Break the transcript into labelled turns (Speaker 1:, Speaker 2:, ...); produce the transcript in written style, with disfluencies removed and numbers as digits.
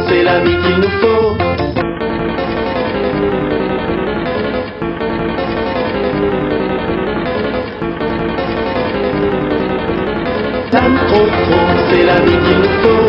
Speaker 1: c'est la vie qu'il nous faut. T'aimes trop, c'est la vie qu'il nous faut.